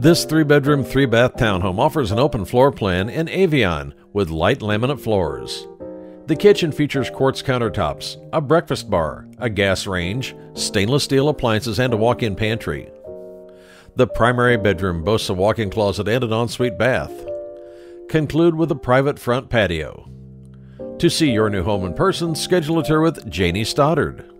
This 3-bedroom, 3-bath townhome offers an open floor plan in Avion with light laminate floors. The kitchen features quartz countertops, a breakfast bar, a gas range, stainless steel appliances, and a walk-in pantry. The primary bedroom boasts a walk-in closet and an ensuite bath. Conclude with a private front patio. To see your new home in person, schedule a tour with Janie Stoddard.